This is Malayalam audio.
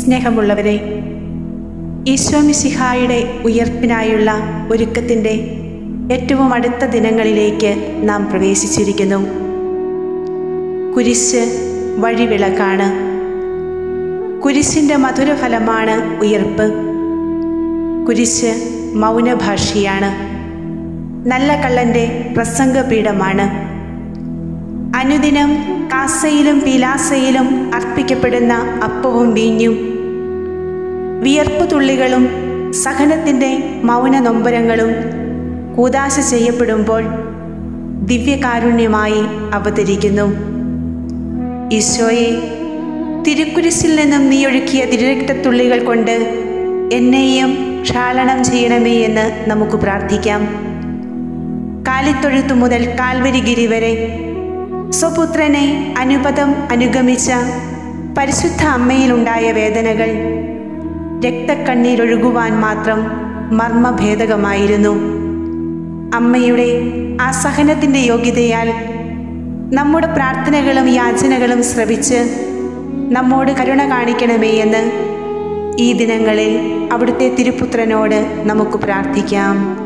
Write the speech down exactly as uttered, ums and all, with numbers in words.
സ്നേഹമുള്ളവരെ, ഈശോ മിശിഹായുടെ ഉയർപ്പിനായുള്ള ഒരുക്കത്തിൻ്റെ ഏറ്റവും അടുത്ത ദിനങ്ങളിലേക്ക് നാം പ്രവേശിച്ചിരിക്കുന്നു. കുരിശ് വഴിവിളക്കാണ്. കുരിശിൻ്റെ മധുരഫലമാണ് ഉയർപ്പ്. കുരിശ് മൗനഭാഷിയാണ്. നല്ല കള്ളൻ്റെ പ്രസംഗപീഠമാണ്. അനുദിനം കാസയിലും പീലാസയിലും അർപ്പിക്കപ്പെടുന്ന അപ്പവും വീഞ്ഞും, വിയർപ്പു തുള്ളികളും സഹനത്തിൻ്റെ മൗന നൊമ്പരങ്ങളും കൂദാശ ചെയ്യപ്പെടുമ്പോൾ ദിവ്യകാരുണ്യമായി അവതരിക്കുന്നു. ഈശോയെ, തിരുക്കുരിശിൽ നിന്നും നീ ഒഴുക്കിയ തിരുരക്തത്തുള്ളികൾ കൊണ്ട് എന്നെയും ക്ഷാളനം ചെയ്യണമേ എന്ന് നമുക്ക് പ്രാർത്ഥിക്കാം. കാലിത്തൊഴുത്തു മുതൽ കാൽവരിഗിരി വരെ സ്വപുത്രനെ അനുപദം അനുഗമിച്ച പരിശുദ്ധ അമ്മയിലുണ്ടായ വേദനകൾ രക്തക്കണ്ണീരൊഴുകുവാൻ മാത്രം മർമ്മഭേദകമായിരുന്നു. അമ്മയുടെ ആ സഹനത്തിൻ്റെ യോഗ്യതയാൽ നമ്മുടെ പ്രാർത്ഥനകളും യാചനകളും ശ്രവിച്ച് നമ്മോട് കരുണ കാണിക്കണമേ എന്ന് ഈ ദിനങ്ങളിൽ അവിടുത്തെ തിരുപുത്രനോട് നമുക്ക് പ്രാർത്ഥിക്കാം.